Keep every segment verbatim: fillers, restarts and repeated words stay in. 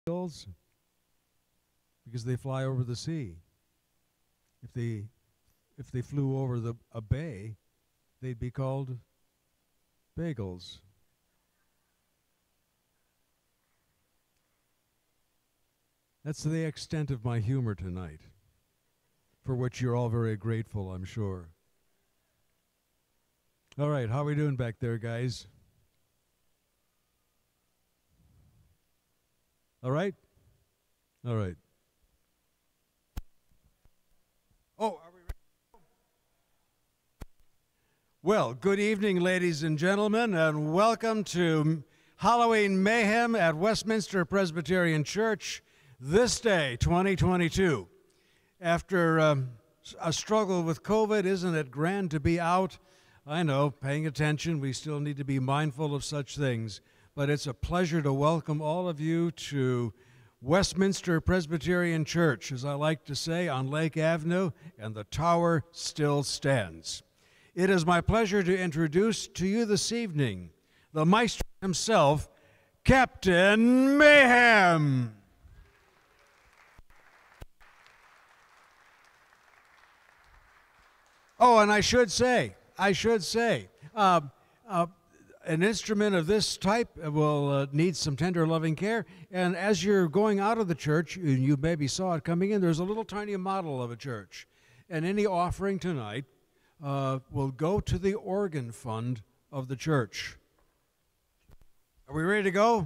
Eagles? Because they fly over the sea. If they if they flew over the a bay, they'd be called bagels. That's the extent of my humor tonight, for which you're all very grateful, I'm sure. All right, how are we doing back there, guys? All right? All right. Oh, are we ready? Well, good evening, ladies and gentlemen, and welcome to Halloween Mayhem at Westminster Presbyterian Church this day, twenty twenty-two. After um, a struggle with COVID, isn't it grand to be out? I know, paying attention, we still need to be mindful of such things, but it's a pleasure to welcome all of you to Westminster Presbyterian Church, as I like to say, on Lake Avenue, and the tower still stands. It is my pleasure to introduce to you this evening the maestro himself, Captain Mayhem. Oh, and I should say, I should say, uh, uh, an instrument of this type will uh, need some tender loving care, and as you're going out of the church, and you maybe saw it coming in, there's a little tiny model of a church, and any offering tonight uh, will go to the organ fund of the church. Are we ready to go?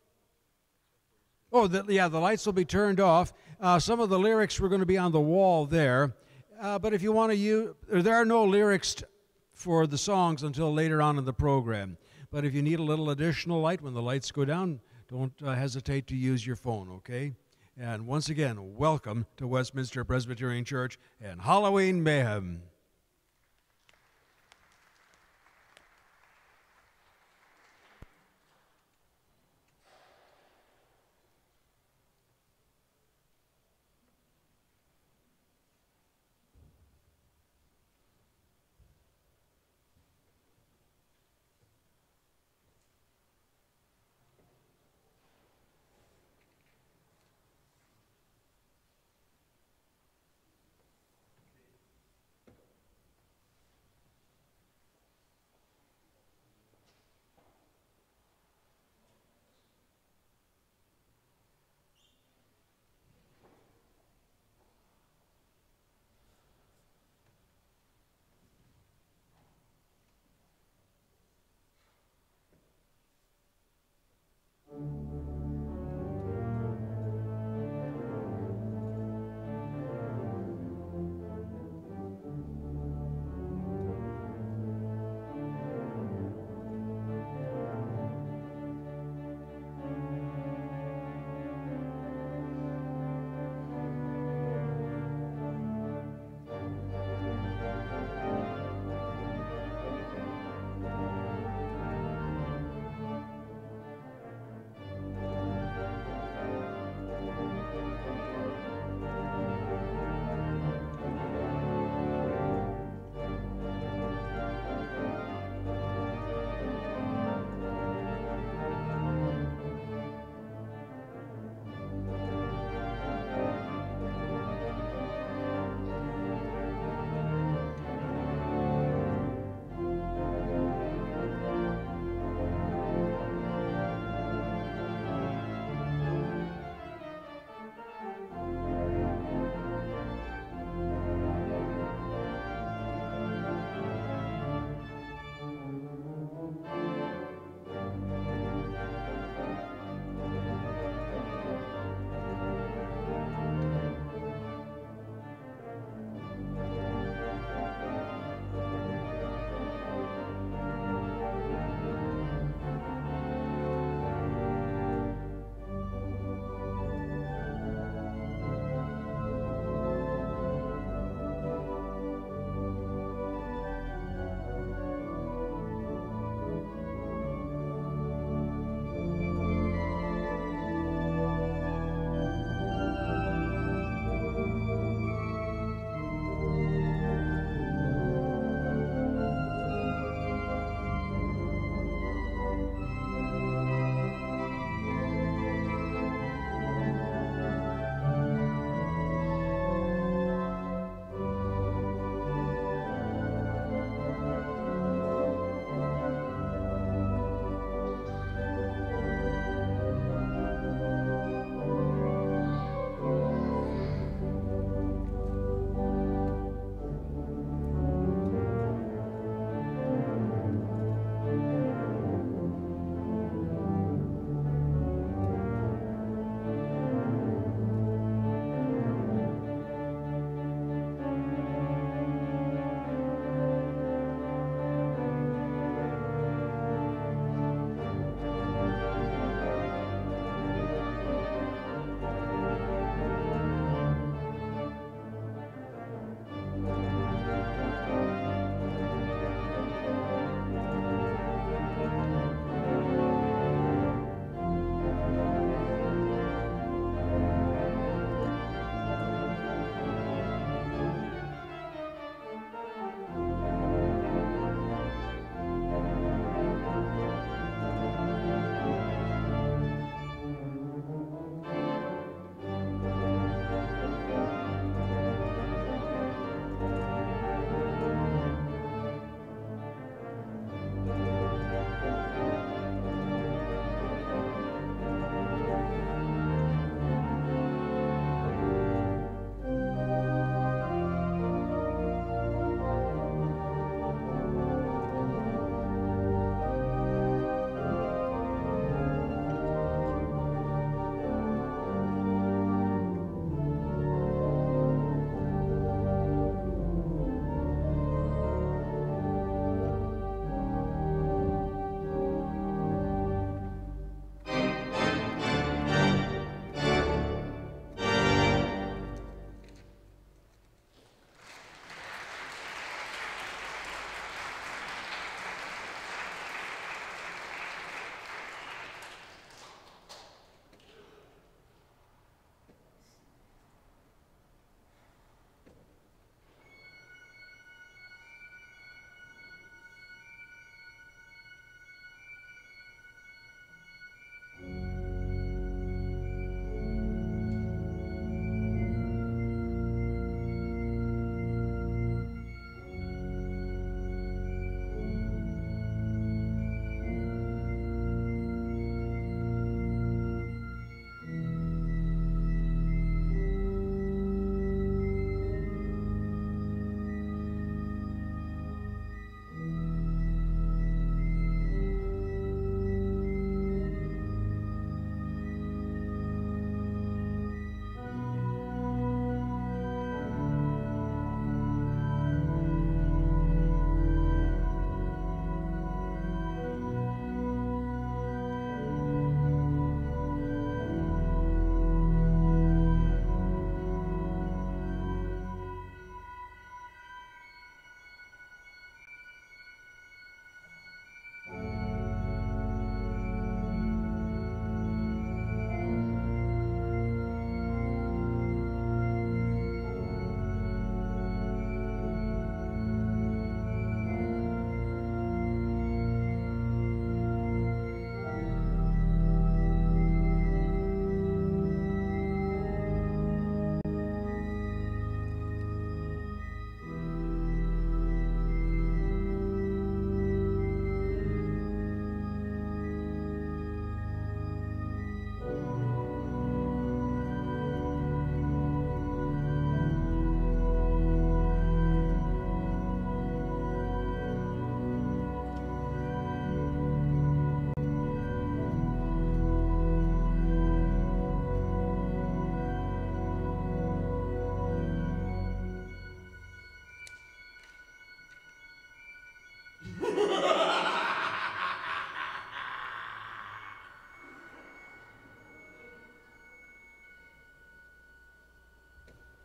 Oh, the, yeah, the lights will be turned off. Uh, some of the lyrics were going to be on the wall there, uh, but if you want to use, there are no lyrics t- for the songs until later on in the program. But if you need a little additional light when the lights go down, don't uh, hesitate to use your phone, okay? And once again, welcome to Westminster Presbyterian Church and Halloween Mayhem.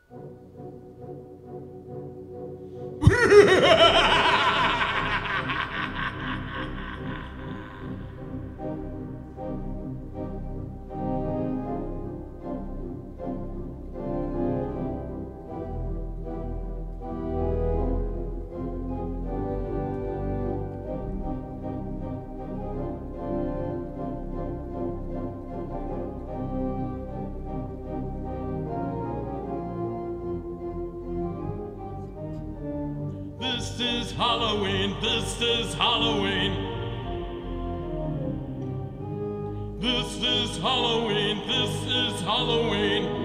This is Halloween, this is Halloween. This is Halloween, this is Halloween.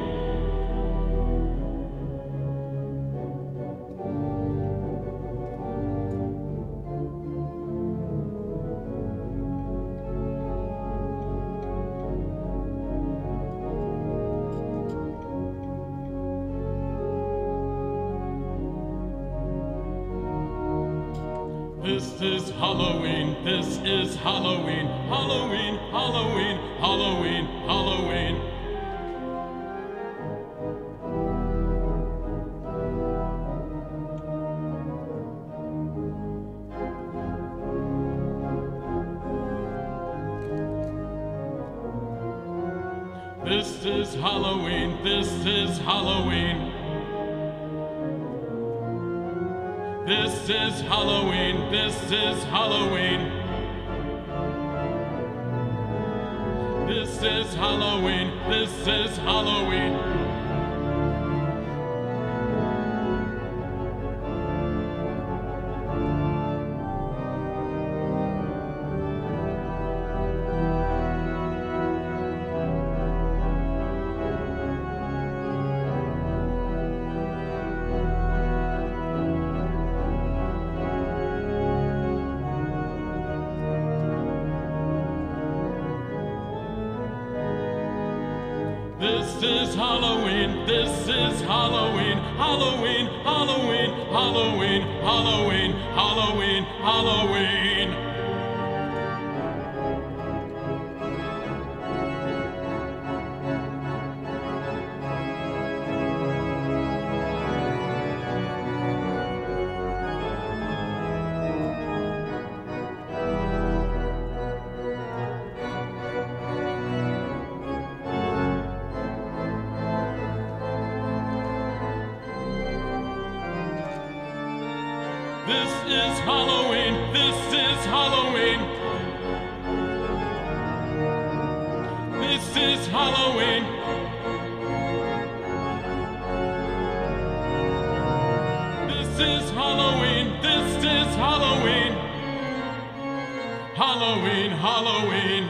This is Halloween, this is Halloween, Halloween, Halloween, Halloween, Halloween. This is Halloween, this is Halloween. This is Halloween, this is Halloween. This is Halloween, this is Halloween. This is Halloween, this is Halloween, Halloween, Halloween, Halloween, Halloween, Halloween, Halloween. This is Halloween, this is Halloween. This is Halloween. This is Halloween, this is Halloween. Halloween, Halloween.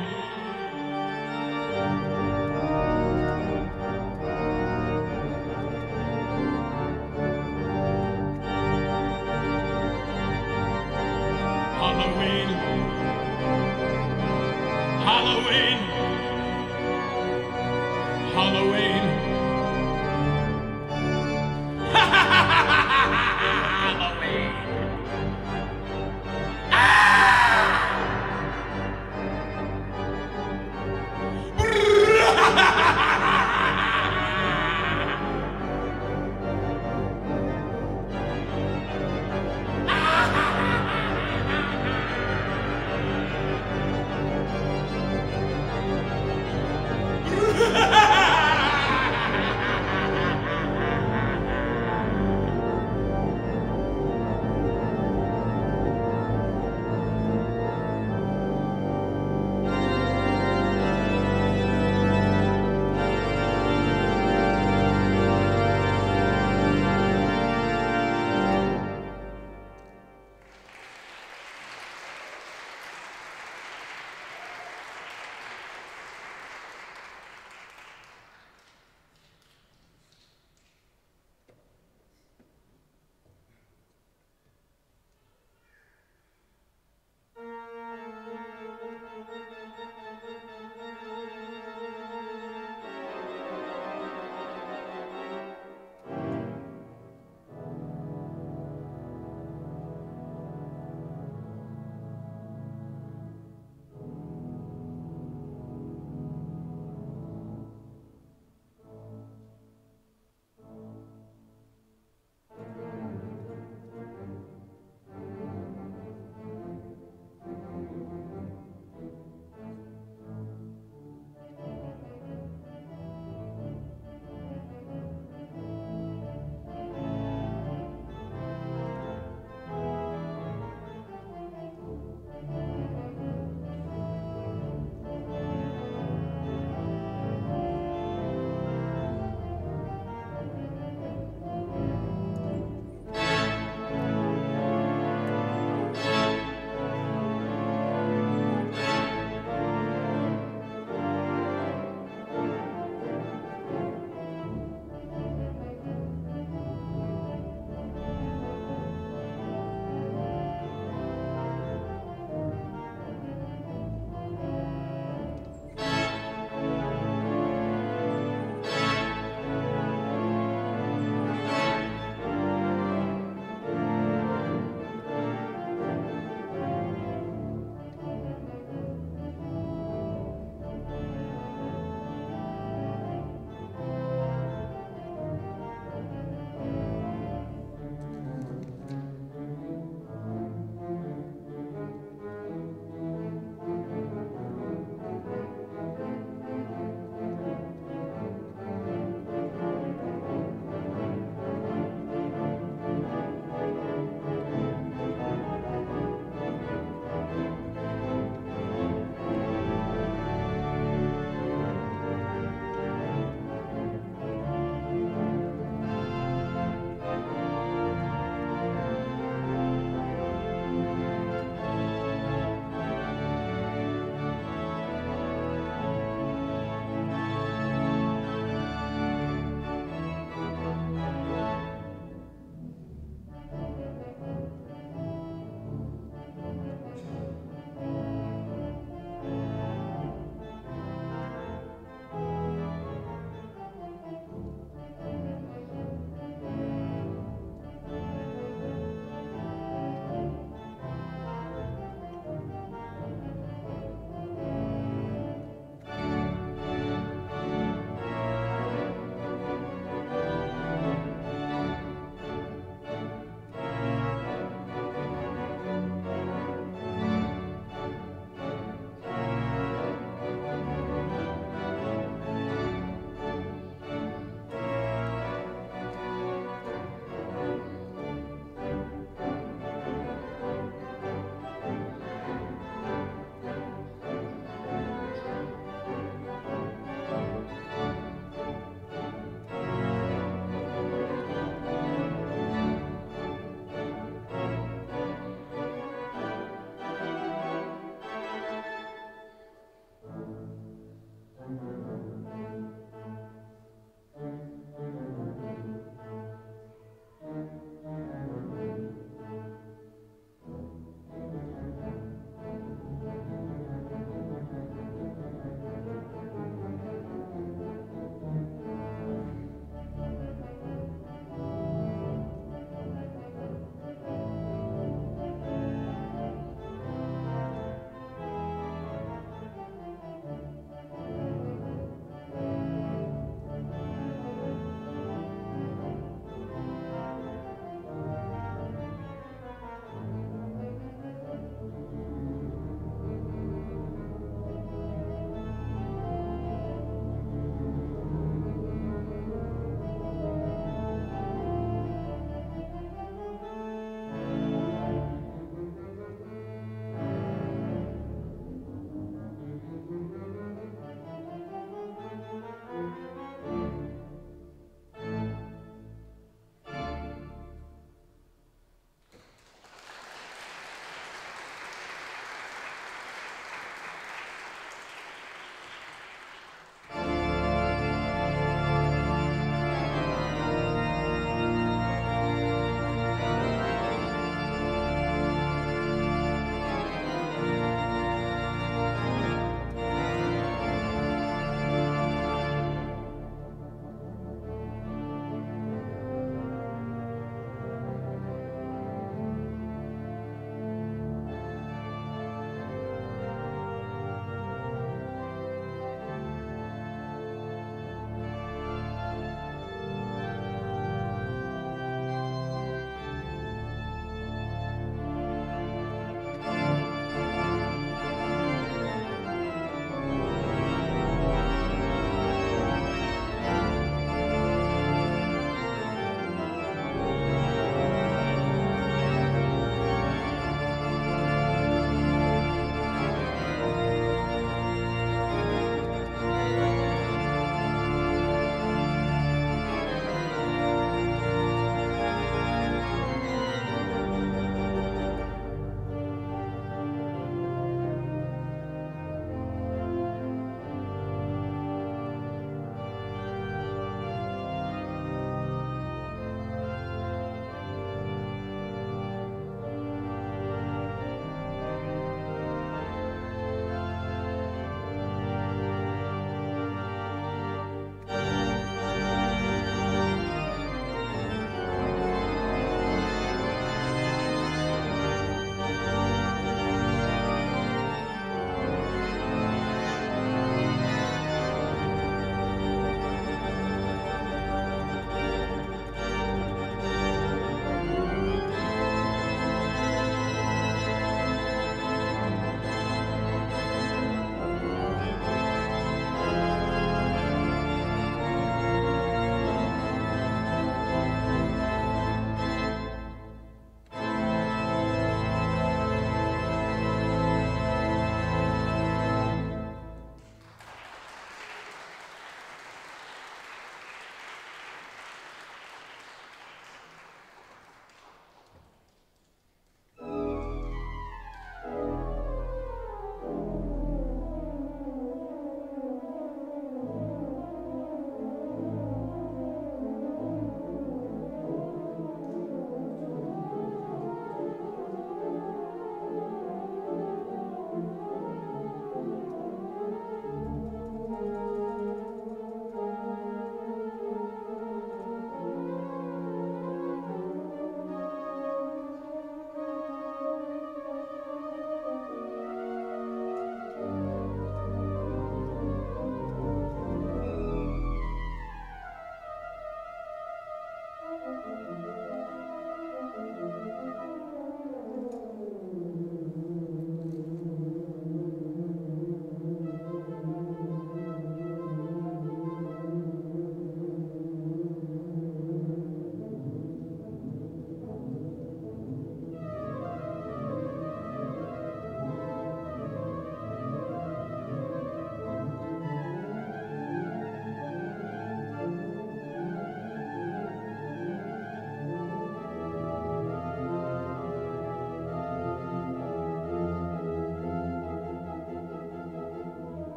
Halloween, Halloween, Halloween, Halloween.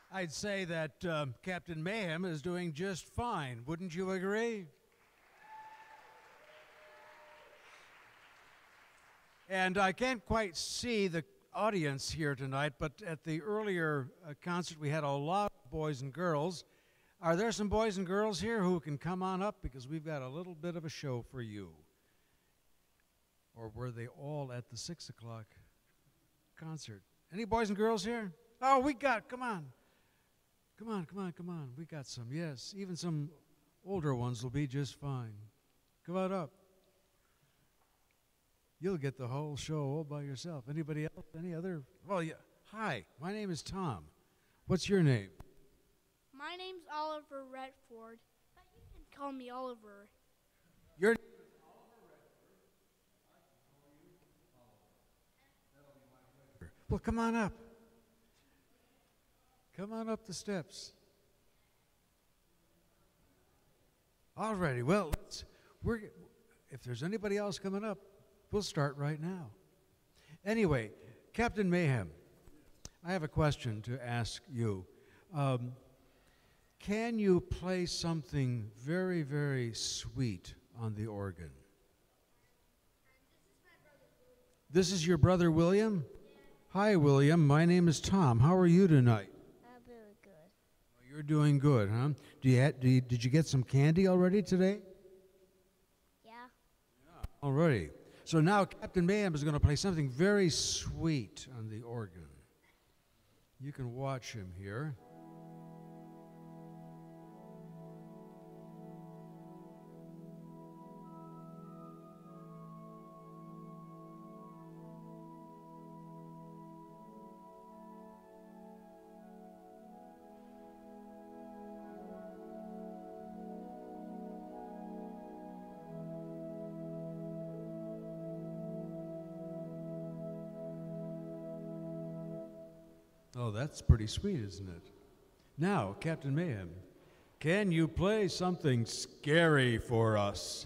I'd say that um, Captain Mayhem is doing just fine. Wouldn't you agree? And I can't quite see the audience here tonight, but at the earlier uh, concert we had a lot of boys and girls. Are there some boys and girls here who can come on up, because we've got a little bit of a show for you? Or were they all at the six o'clock concert? Any boys and girls here? Oh, we got, come on. Come on, come on, come on. We got some, yes. Even some older ones will be just fine. Come on up. You'll get the whole show all by yourself. Anybody else? Any other? Well, yeah. Hi, my name is Tom. What's your name? My name's Oliver Redford, but you can call me Oliver. Your name is Oliver Redford. I can call you Oliver. That'll be my pleasure. Well, come on up. Come on up the steps. All righty. Well, let's, we're, if there's anybody else coming up, we'll start right now. Anyway, Captain Mayhem, I have a question to ask you. Um, can you play something very, very sweet on the organ? This is your brother William? Hi, William. My name is Tom. How are you tonight? I'm very good. Well, you're doing good, huh? Do you, ha- do you, did you get some candy already today? Yeah. All righty. So now Captain Mayhem is going to play something very sweet on the organ. You can watch him here. Oh, that's pretty sweet, isn't it? Now, Captain Mayhem, can you play something scary for us?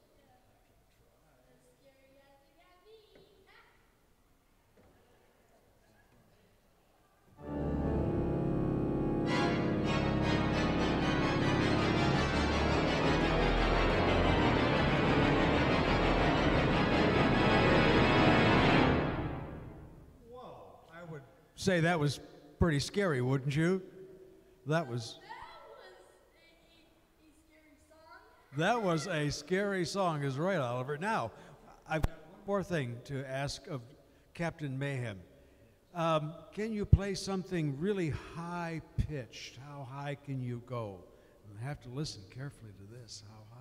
Say that was pretty scary, wouldn't you? That was. That was a scary song, is right, Oliver. Now, I've got one more thing to ask of Captain Mayhem. Um, can you play something really high-pitched? How high can you go? You have to listen carefully to this. How high?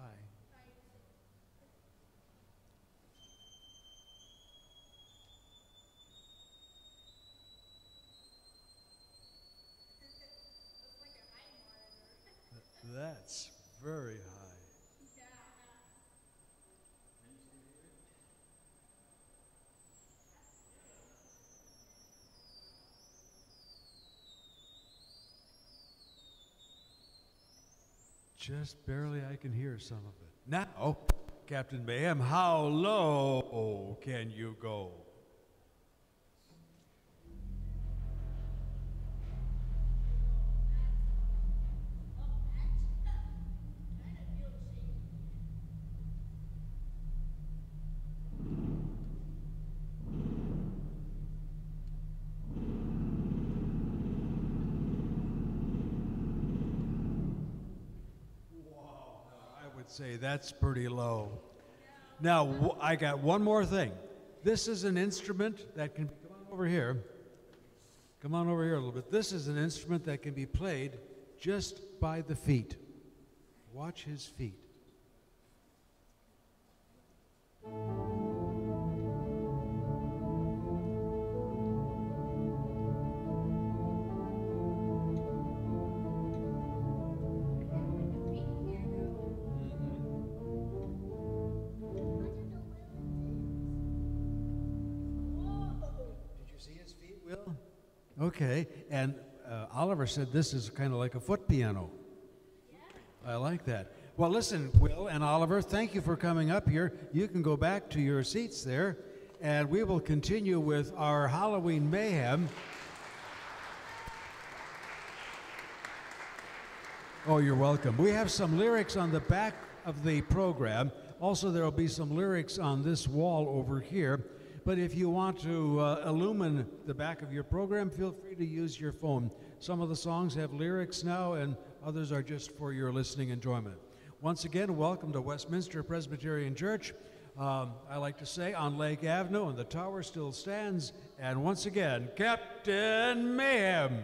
That's very high. Yeah. Just barely I can hear some of it. Now, Captain Mayhem, how low can you go? Say that's pretty low. Now, w- I got one more thing. This is an instrument that can, come on over here. Come on over here a little bit. This is an instrument that can be played just by the feet. Watch his feet. Okay, and uh, Oliver said this is kind of like a foot piano. Yeah. I like that. Well, listen, Will and Oliver, thank you for coming up here. You can go back to your seats there, and we will continue with our Halloween Mayhem. Oh, you're welcome. We have some lyrics on the back of the program. Also, there will be some lyrics on this wall over here. But if you want to uh, illumine the back of your program, feel free to use your phone. Some of the songs have lyrics now, and others are just for your listening enjoyment. Once again, welcome to Westminster Presbyterian Church. Um, I like to say on Lake Avenue, and the tower still stands. And once again, Captain Mayhem.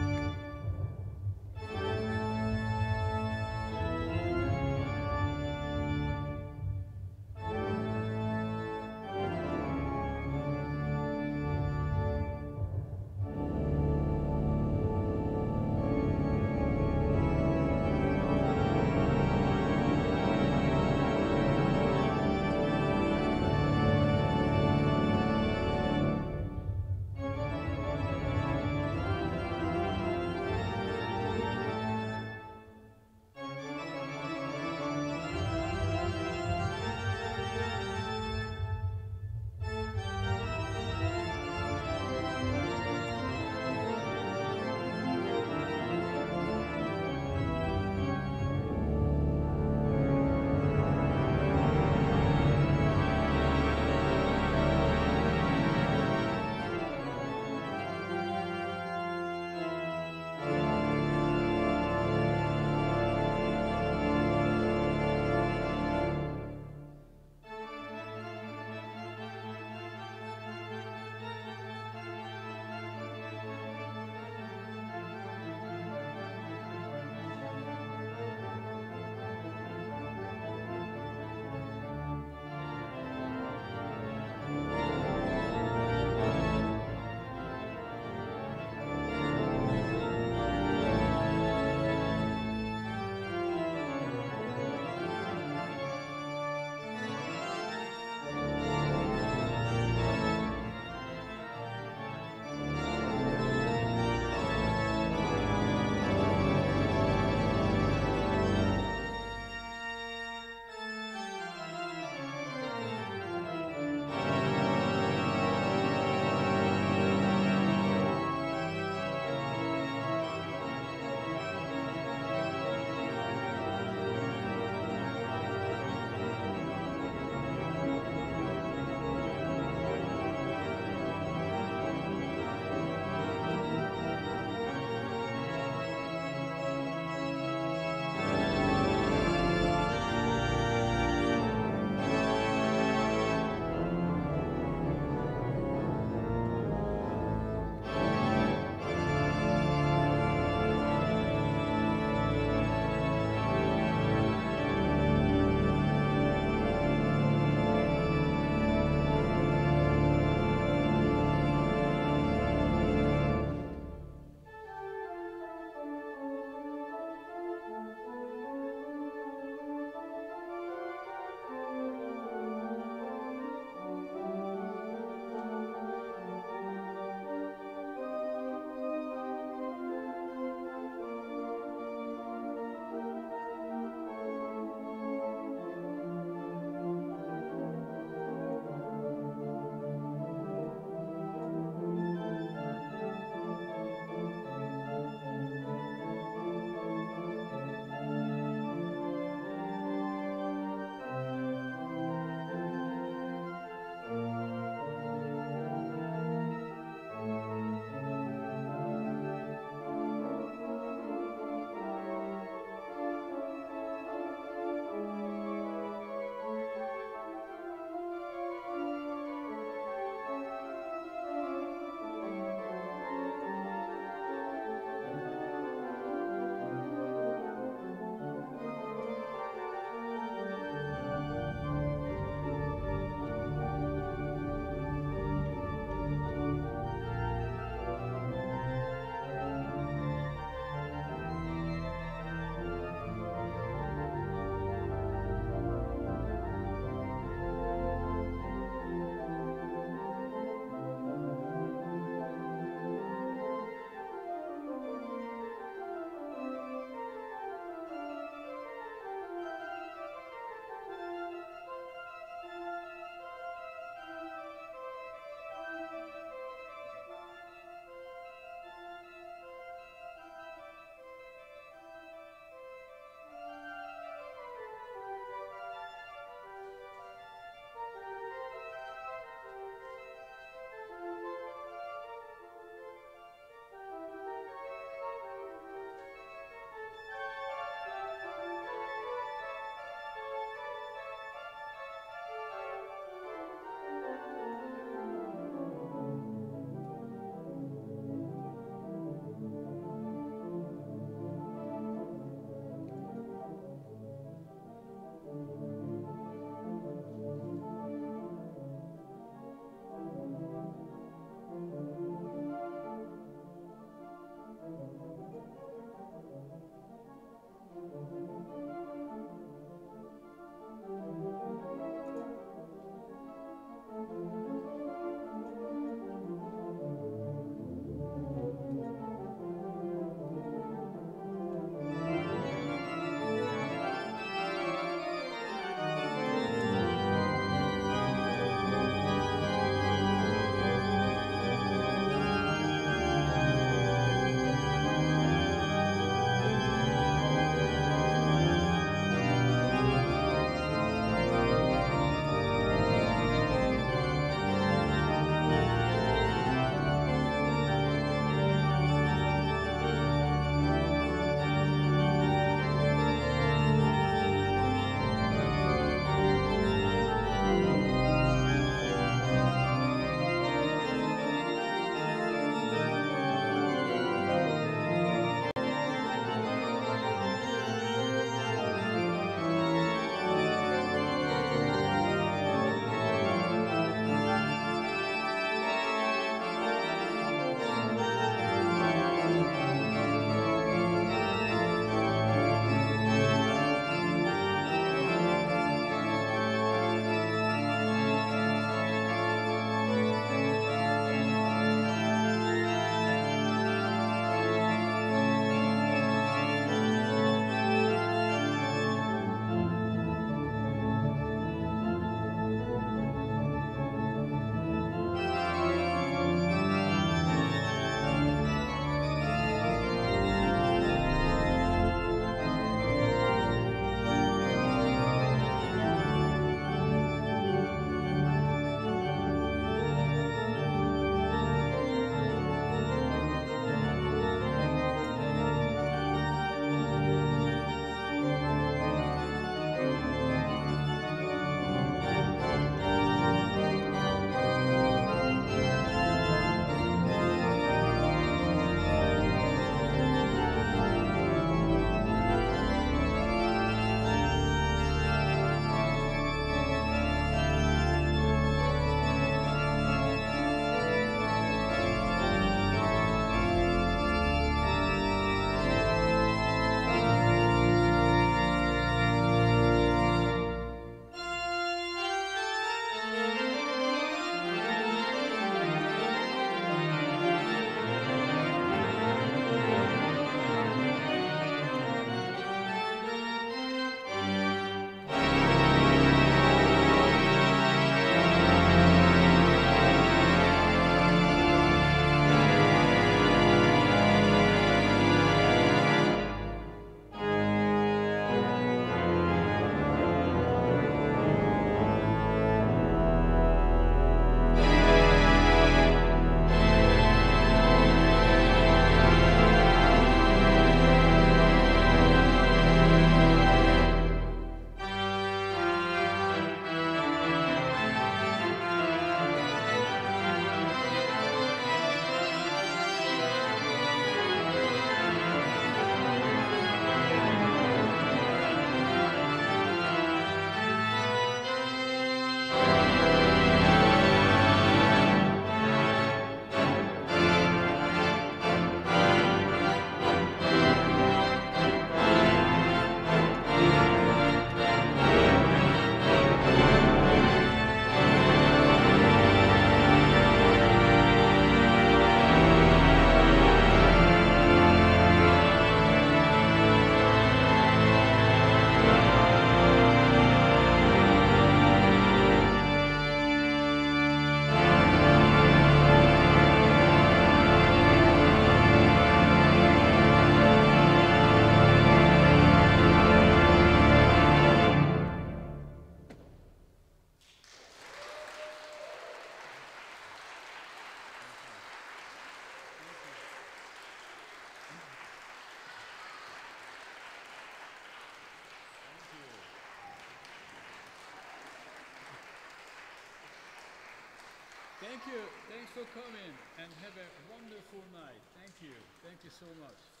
Thank you. Thanks for coming and have a wonderful night. Thank you. Thank you so much.